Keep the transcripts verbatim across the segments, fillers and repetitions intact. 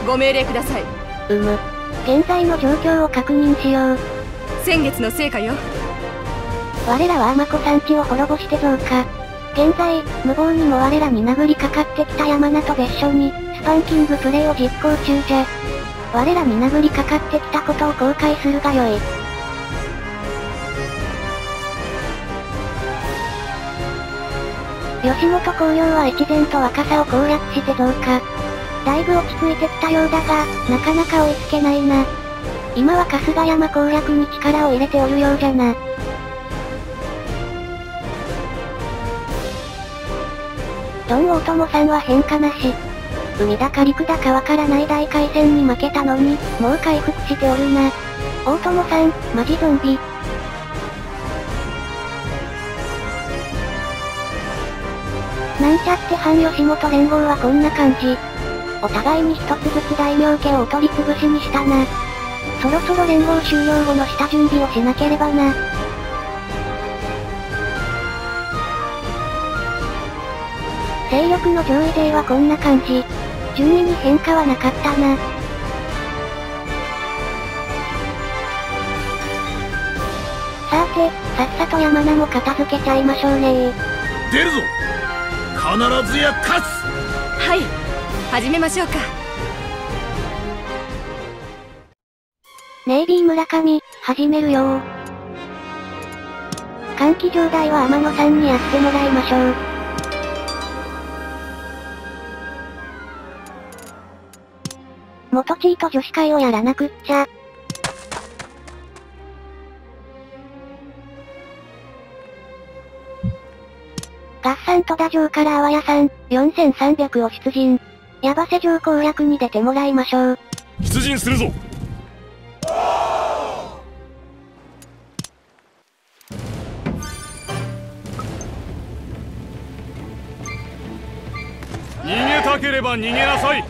ご命令ください。 うむ。現在の状況を確認しよう。 先月の成果よ。 我らは尼子山地を滅ぼして増加。現在、無謀にも我らに殴りかかってきた山名と別所に、スパンキングプレイを実行中じゃ。我らに殴りかかってきたことを後悔するがよい。吉本興業は越前と若狭を攻略して増加。だいぶ落ち着いてきたようだが、なかなか追いつけないな。今は春日山攻略に力を入れておるようじゃな。ドン大友さんは変化なし。海だか陸だかわからない大海戦に負けたのに、もう回復しておるな。大友さん、マジゾンビ。なんちゃって反吉本連合はこんな感じ。お互いに一つずつ大名家をお取り潰しにしたな。そろそろ連合終了後の下準備をしなければな。勢力の上位勢はこんな感じ。順位に変化はなかったな。さて、さっさと山名も片付けちゃいましょうねー。 出るぞ。必ずや勝つ。 はい、始めましょうか。 ネイビー村上、始めるよー。換気場代は天野さんにやってもらいましょう。元チート女子会をやらなくっちゃ。合算戸田城から阿波屋さん、よんせんさんびゃくを出陣。矢橋城攻略に出てもらいましょう。 出陣するぞ。逃げたければ逃げなさい。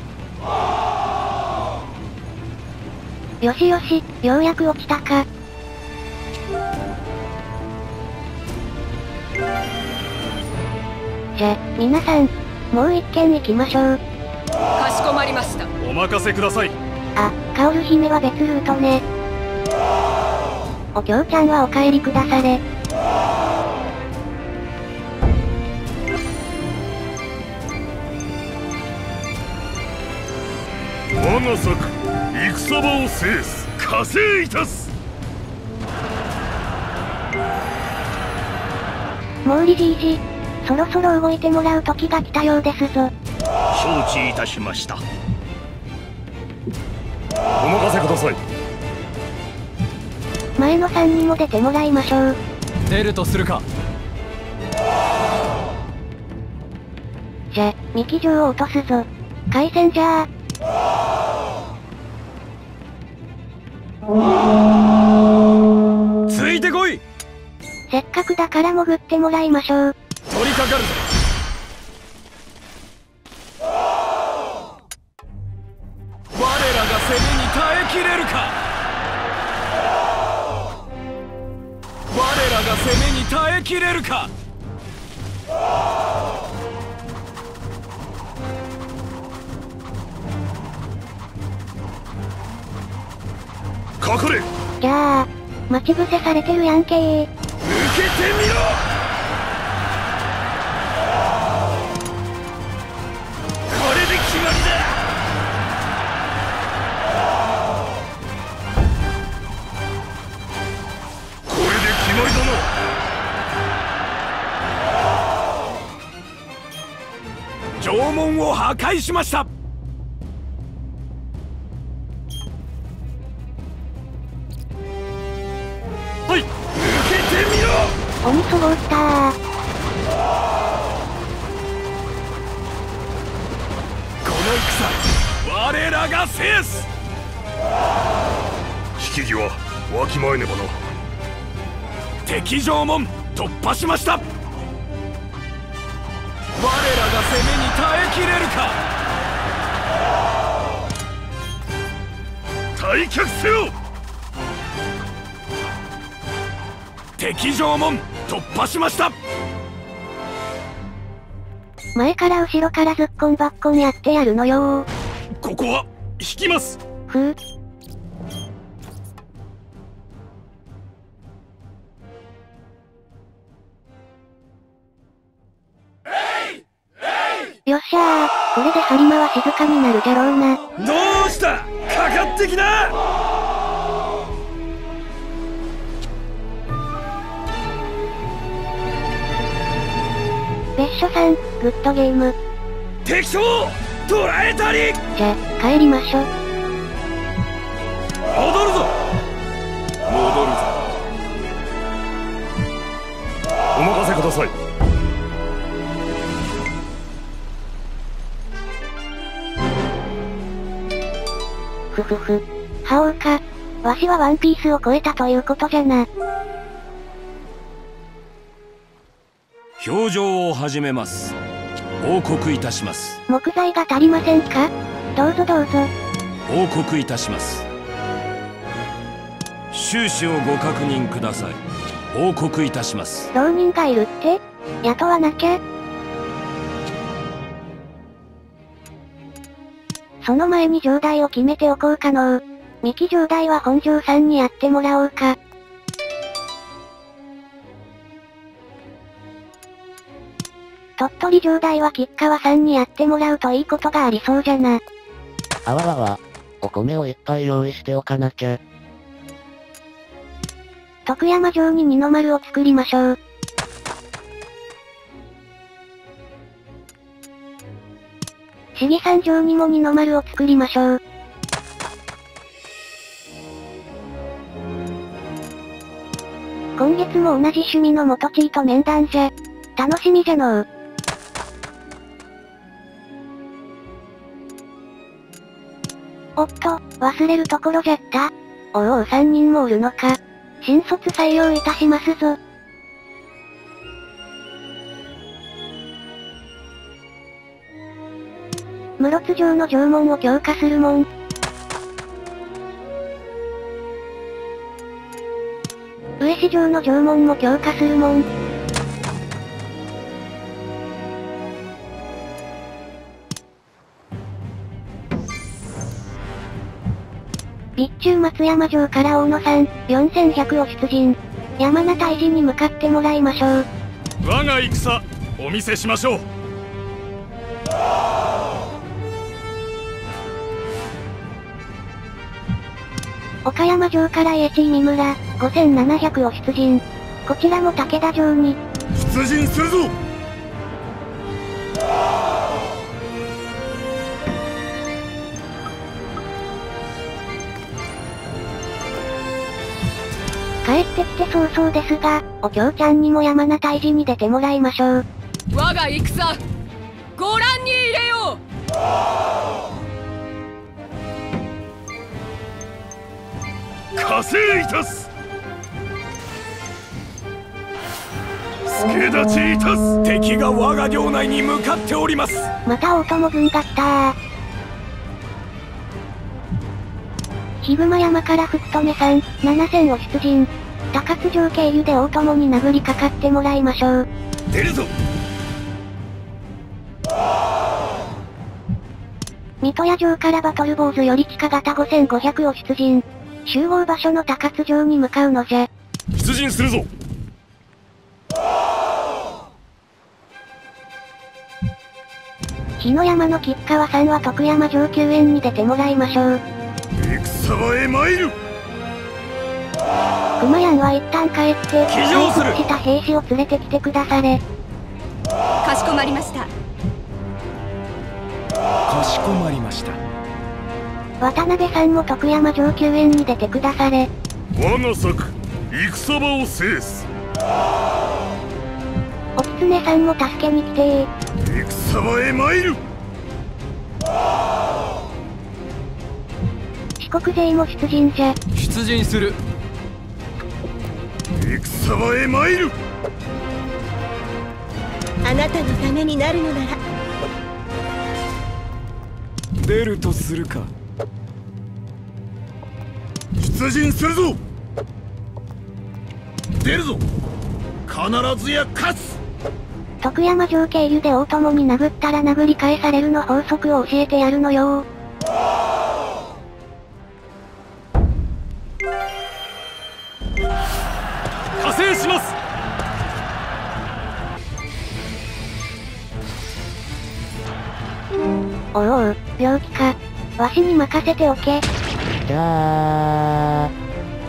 よしよし、ようやく落ちたか。じゃ、皆さん、もう一軒行きましょう。 かしこまりました。 お任せください。 あ、カオル姫は別ルートね。おきょうちゃんはお帰りくだされ。 我が策、戦場を制す、加勢いたす。 毛利じいじ、そろそろ動いてもらう時が来たようですぞ。 承知いたしました。お任せください。 前野さんにも出てもらいましょう。 出るとするか。 じゃ、三木城を落とすぞ。海戦じゃあ。 ついてこい。 せっかくだから潜ってもらいましょう。 取り掛かるぞ。 我らが攻めに耐えきれるか。我らが攻めに耐えきれるか。 隠れ。 じゃあ、待ち伏せされてるやんけー。 受けてみろ。これで決まりだ。これで決まりだな。 城門を破壊しました。 鬼揃ったー。 この戦、我らが制す。 引き際、わきまえねばな。 敵城門突破しました。我らが攻めに耐えきれるか。 退却せよ。 敵城門突破しました。 前から後ろからずっこんばっこんやってやるのよー。 ここは引きます。 ふう。よっしゃー、これで播磨は静かになるじゃろうな。 どうした、かかってきな。 別所さん、グッドゲーム。 敵将捕らえたり。 じゃ、帰りましょ。 戻るぞ。戻るぞ。お任せください。 ふふふ。覇王か。わしはワンピースを超えたということじゃな。 表情を始めます。報告いたします。 木材が足りませんか？どうぞどうぞ。 報告いたします。収支をご確認ください。報告いたします。 浪人がいるって？雇わなきゃ。その前に城代を決めておこうかのう。三木城代は本城さんにやってもらおうか。鳥取城代は吉川さんにやってもらうといいことがありそうじゃな。 あわわわ。お米をいっぱい用意しておかなきゃ。 徳山城に二の丸を作りましょう。市議山城にも二の丸を作りましょう。今月も同じ趣味の元チーと面談じゃ。楽しみじゃのう。おっと、忘れるところじゃった。おうおう三人もおるのか。新卒採用いたしますぞ。室津城の城門を強化するもん。上市城の城門も強化するもん。備中松山城から大野さん、よんせんひゃくを出陣。山名退治に向かってもらいましょう。 我が戦、お見せしましょう。 岡山城から家地三村、ごせんななひゃくを出陣。こちらも武田城に。 出陣するぞ。帰ってきて早々ですが、お京ちゃんにも山名退治に出てもらいましょう。 我が戦、ご覧に入れよう。 加勢いたす。助立ちいたす。 敵が我が領内に向かっております。 また大友軍が来たー。ヒグマ山から福留さん、ななせんを出陣。高津城経由で大友に殴りかかってもらいましょう。 出るぞ。 水戸屋城からバトル坊主より地下型ごせんごひゃくを出陣。集合場所の高津城に向かうのじゃ。 出陣するぞ。 日野山の吉川さんは徳山城救援に出てもらいましょう。 戦場へ参る。 熊やんは一旦帰って、 騎乗する。 回復した兵士を連れてきてくだされ。 かしこまりました。 かしこまりました。 渡辺さんも徳山城救援に出てくだされ。 我が策、戦場を制す。 お狐さんも助けに来てー。 戦場へ参る。 四国勢も出陣じゃ。 出陣する。 戦場へ参る。 あなたのためになるのなら出るとするか。 出陣するぞ。出るぞ。必ずや勝つ。 徳山城経由で大友に殴ったら殴り返されるの法則を教えてやるのよー。 おうおう、病気か。わしに任せておけ。 じゃあ。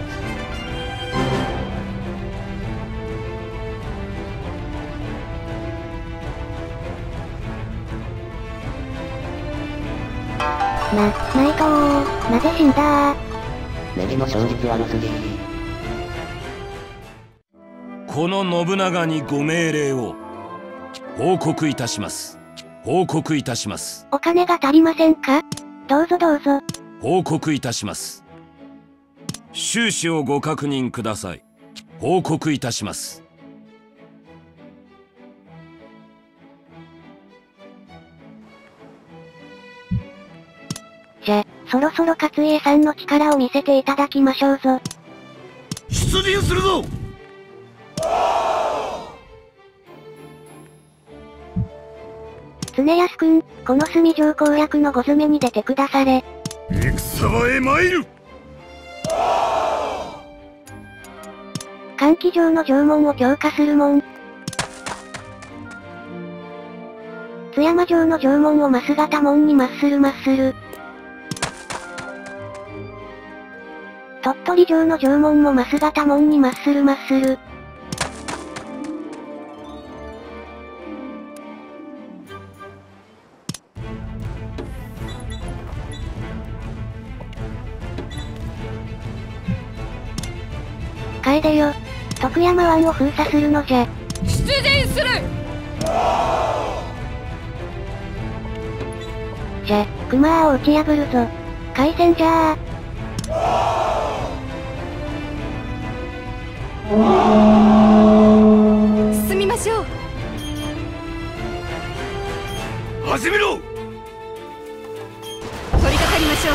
な、ナイトー、なぜ死んだー。 ネギの勝率悪すぎ。 この信長にご命令を報告いたします。報告いたします。 お金が足りませんか？どうぞどうぞ。 報告いたします。収支をご確認ください。報告いたします。 じゃ、そろそろ勝家さんの力を見せていただきましょうぞ。 出陣するぞ。 常安くん、この隅城攻略のご詰めに出てくだされ。 戦場へ参る。 換気場の城門を強化するもん。津山城の城門をマス型門にマッスルマッスル。鳥取城の城門もマス型門にマッスルマッスル。楓よ、徳山湾を封鎖するのじゃ。 出陣する。 じゃ、熊を打ち破るぞ。海戦じゃー。 進みましょう。 始めろ。 取り掛かりましょう。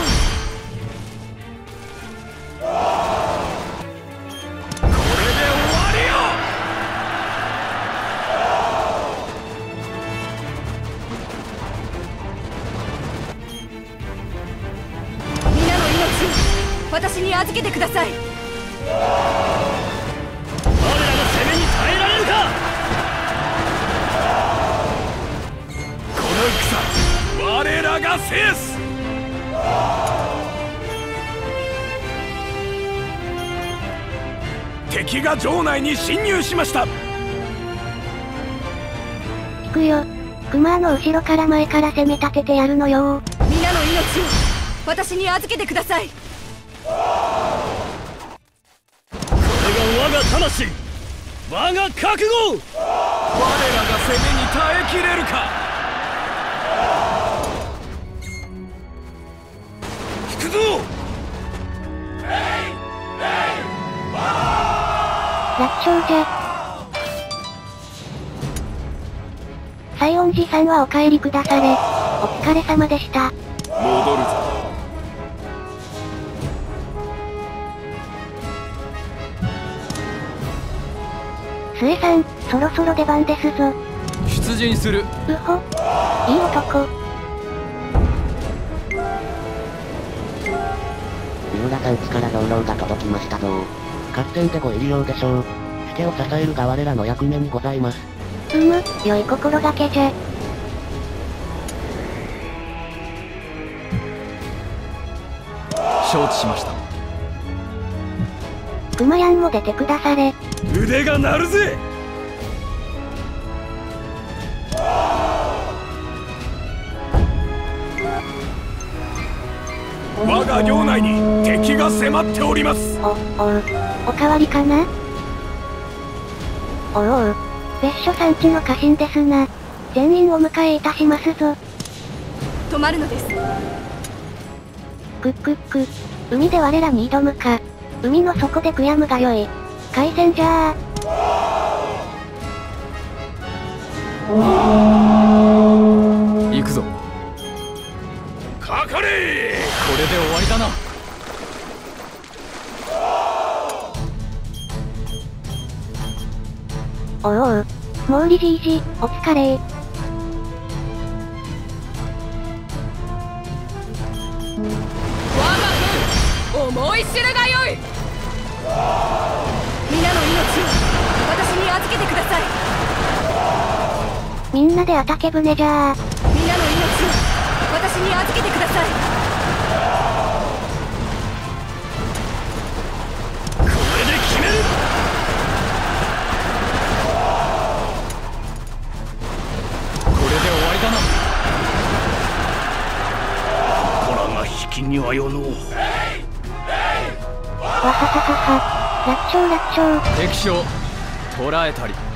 私に預けてください。我らの攻めに耐えられるか。 この戦、我らが制す。敵が城内に侵入しました。 行くよ。熊の後ろから前から攻め立ててやるのよ。 皆の命を私に預けてください。これが我が魂、我が覚悟。我らが攻めに耐えきれるか。引くぞ。 楽勝じゃ。西園寺さんはお帰りくだされ。お疲れ様でした。 戻るぞ。 末さん、そろそろ出番ですぞ。 出陣する。 うほ。いい男。 三浦さんちから兵糧が届きましたぞ。合戦でご入り用でしょう。助けを支えるが我らの役目にございます。 うむ、良い心がけじゃ。 承知しました。 熊やんも出てくだされ。 腕が鳴るぜ。我が領内に敵が迫っております。 お、おう、おかわりかな。おうおう、別所さんちの家臣ですな。全員お迎えいたしますぞ。 止まるのです。 くっくっく、海で我らに挑むか。海の底で悔やむがよい。海戦じゃー。行くぞ。 かかれ。 これで終わりだな。 おうおう、毛利じいじ、お疲れ。 我が軍、思い知るがよい。皆の命を私に預けてください。 みんなであたけ船じゃー。 皆の命を私私に預けてください。 これで決める。 これで終わりだな。 こらが引きにはよのう。 わはははは。楽勝楽勝。 敵将捕らえたり。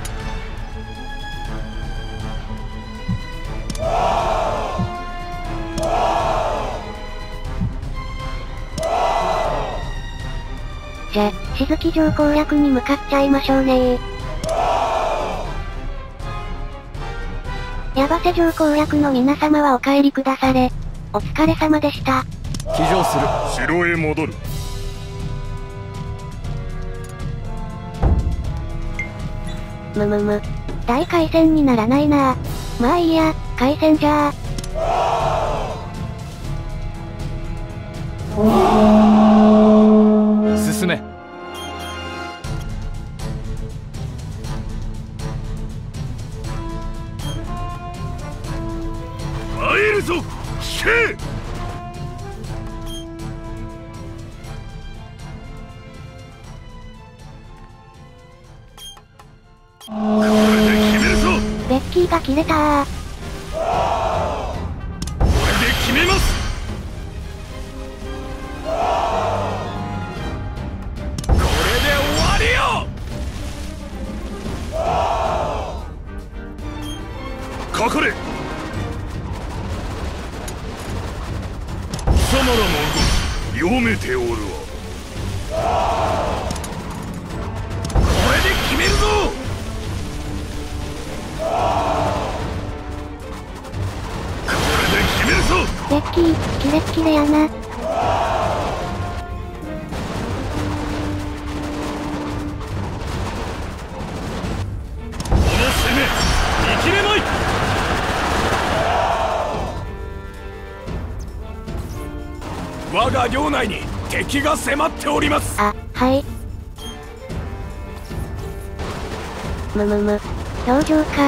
じゃ、静木城攻略に向かっちゃいましょうねー。矢橋城攻略の皆様はお帰りくだされ。お疲れ様でした。 騎乗する。 城へ戻る。 むむむ。大回戦にならないなぁ。まあいいや、回戦じゃあ。進め。 参るぞ。聞け。これで決めるぞ。 ベッキーが切れたー。 これで決めます。これで終わりよ。かかれ。貴様らの動き読めておるわ。これで決めるぞ。これで決めるぞ。 ベッキー、キレッキレやな。 この攻め見切れまい。我が領内に敵が迫っております。 あ、はい。むむむ。表情か。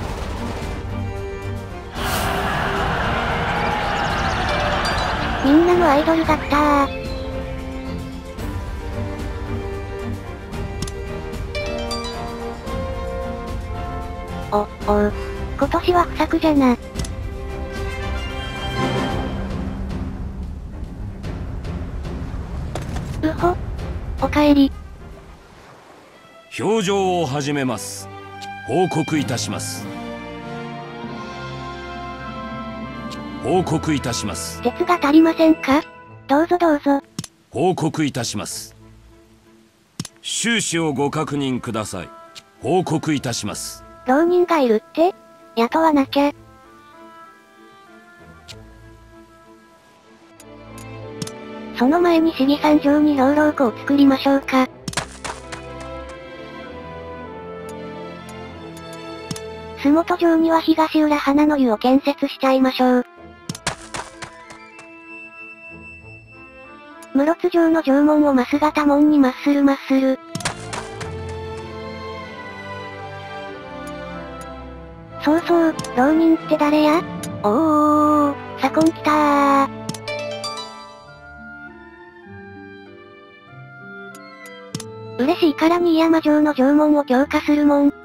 みんなのアイドルだったー。お、おう。今年は不作じゃな。うほ。おかえり。 表情を始めます。報告いたします。報告いたします。 鉄が足りませんか？どうぞどうぞ。 報告いたします。収支をご確認ください。報告いたします。 浪人がいるって？雇わなきゃ。その前に市議山城に兵糧庫を作りましょうか。洲本城には東浦花の湯を建設しちゃいましょう。室津城の城門を増型門にマッスルマッスル。そうそう、浪人って誰や？おーおー、左近来たー。嬉しいから新山城の城門を強化するもん。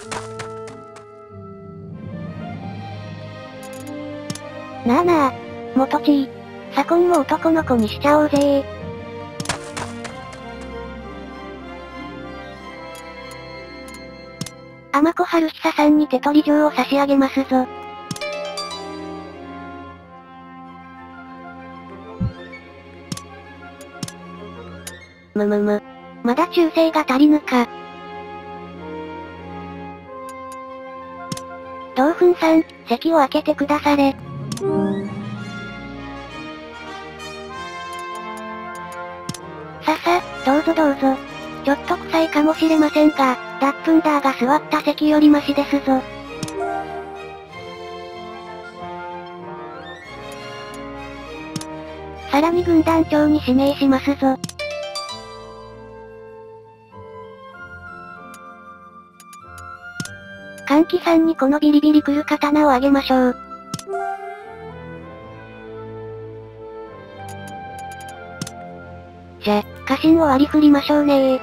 なあなあ、元地、左近も男の子にしちゃおうぜー。天子春久さんに手取り状を差し上げますぞ。むむむ。まだ忠誠が足りぬか。豆腐さん、席を開けてくだされ。ささ、どうぞどうぞ。ちょっと臭いかもしれませんが、ダップンダーが座った席よりマシですぞ。さらに軍団長に指名しますぞ。歓喜さんにこのビリビリ来る刀をあげましょう。 じゃ、家臣を割り振りましょうねー。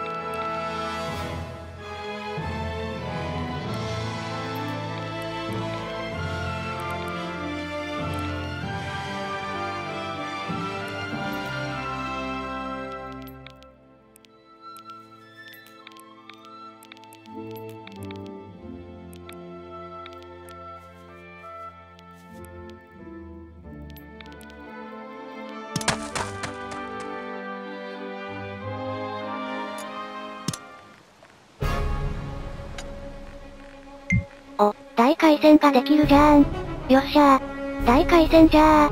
お、大回戦ができるじゃーん。よっしゃー。大回戦じゃ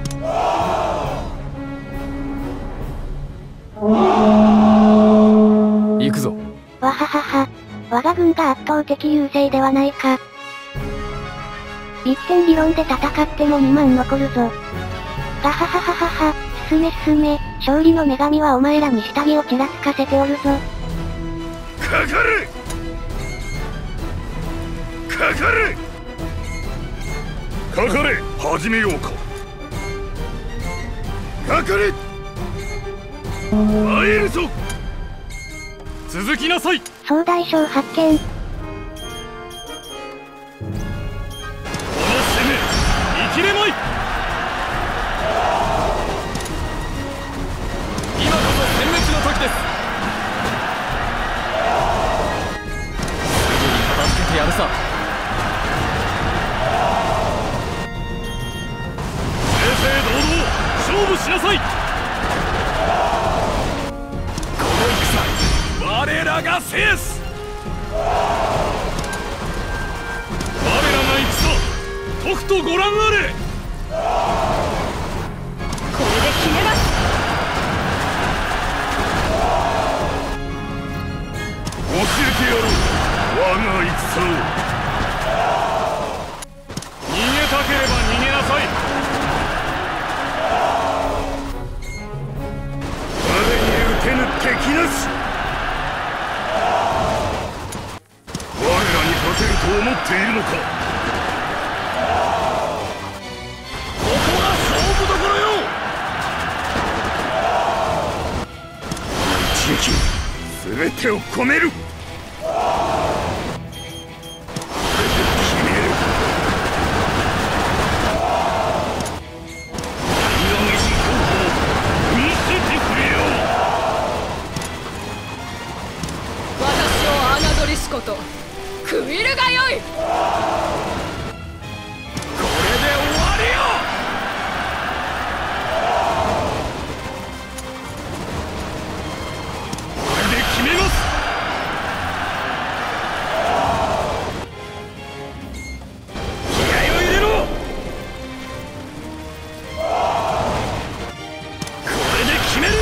ー。行くぞ。 わははは。我が軍が圧倒的優勢ではないか。一点理論で戦ってもにまん残るぞ。ガハハハハハ。進め進め。勝利の女神はお前らに下着をちらつかせておるぞ。 かかれかかれかかれ始めようか。かかれ参るぞ。続きなさい。 総大将発見。この攻め生きれまい。今こそ殲滅の時です。すぐに片付けてやるさ。勝負しなさい。この戦我らが制す。我らが戦とくとご覧あれ。 これで決めます。 教えてやろう我が戦を。逃げたければ逃げなさい。敵なし。我らに勝てると思っているのか。ここが勝負どころよ。一撃全てを込める。これで決める。何が飯標本見せてくれよ。 侮りしこと食いるがよい。 これで終わりよ。これで決めます。気合を入れろ。これで決める。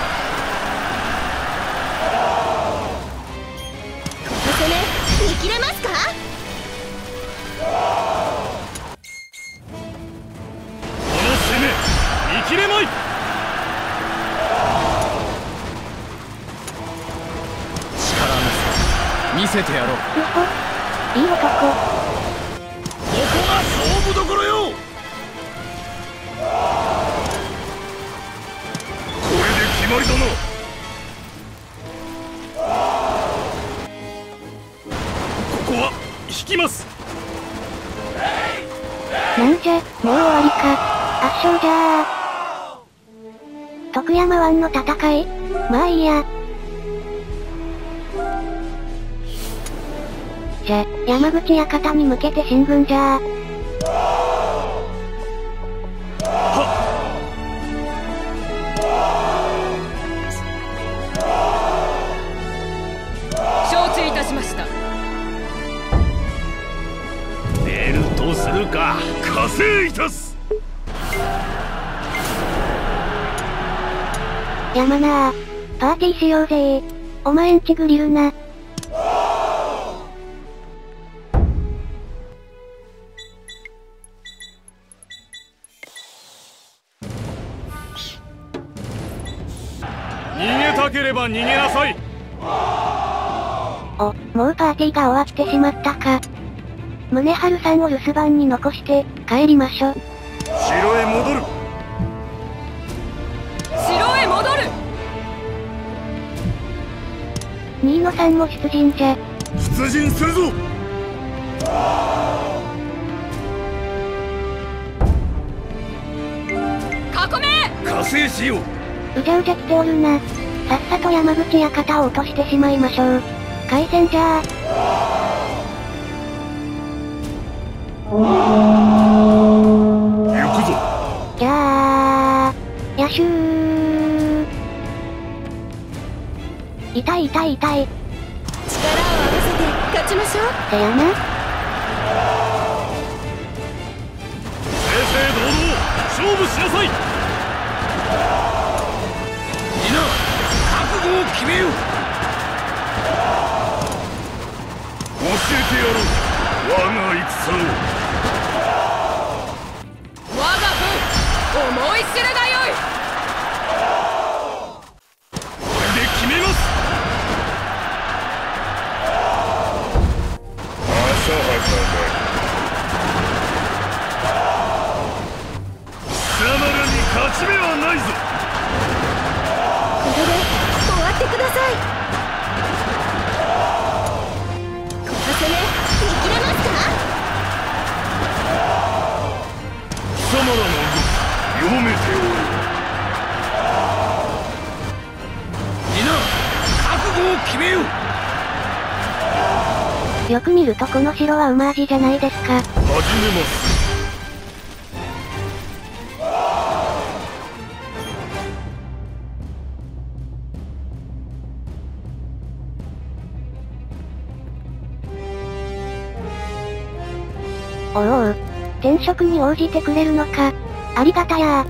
見切れますか。 この攻め見切れまい。力の差見せてやろう。 よほ、いい男。 ここが勝負どころよ。これで決まりだな。引きます。 なんじゃ、もう終わりか。圧勝じゃー。徳山湾の戦い？まあいいや。じゃ、山口館に向けて進軍じゃー。 承知いたしました。 とするか。加勢いたす。 山なー、パーティーしようぜー。お前んちグリルな。 逃げたければ逃げなさい。 お、もうパーティーが終わってしまったか。宗春さんを留守番に残して、帰りましょ。 城へ戻る。 城へ戻る。 にいのさんも出陣じゃ。 出陣するぞ。 囲め。 加勢しよう。 うじゃうじゃ来ておるな。さっさと山口館を落としてしまいましょう。開戦じゃー。 行くぞ。 じゃー。やしゅー。痛い痛い痛い。 力を合わせて勝ちましょう。 せやな。 正々堂々勝負しなさい。皆覚悟を決めよう。教えてやろう、我が戦を。 我が分思い知るがよい。 これで決めます。浅はかだ。貴様らに勝ち目はないぞ。 これで終わってください。この攻め見切れますか？ 貴様らの動き読めておる。皆覚悟を決めよう。 よく見るとこの城は馬味じゃないですか。 始めます。 おうおう。転職に応じてくれるのか。ありがたや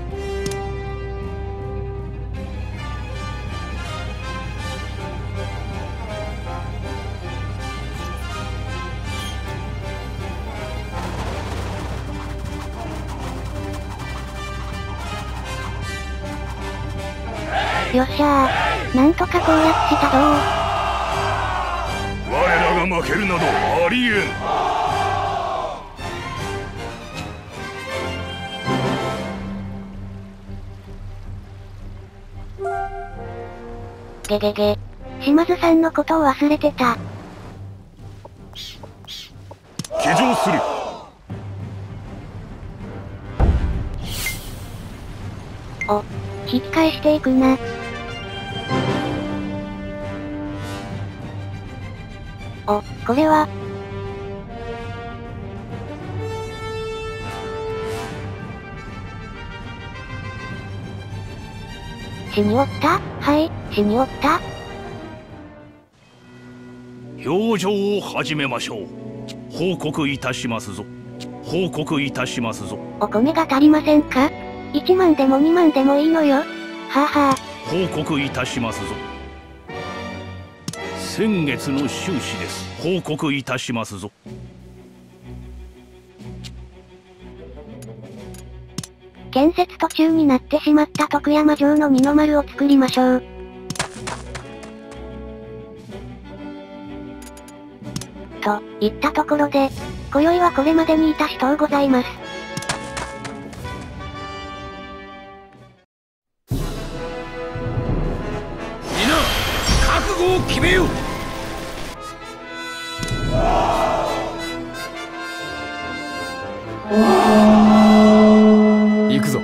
ー。よっしゃー。なんとか攻略したぞー。 我らが負けるなどありえん。 ゲゲゲ。島津さんのことを忘れてた。 騎乗する。 お、引き返していくな。お、これは。死におったはい、死におった。 表情を始めましょう。報告いたしますぞ。報告いたしますぞ。 お米が足りませんか？いちまんでもにまんでもいいのよ。はあはあ。 報告いたしますぞ。先月の収支です。報告いたしますぞ。 建設途中になってしまった徳山城の二の丸を作りましょう。といったところで、今宵はこれまでにいたしとうございます。 皆覚悟を決めよう。 行くぞ。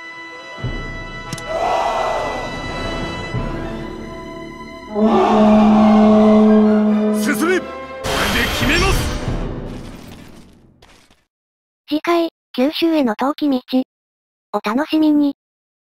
進め。これで決めます。 次回、九州への陶器道。お楽しみに。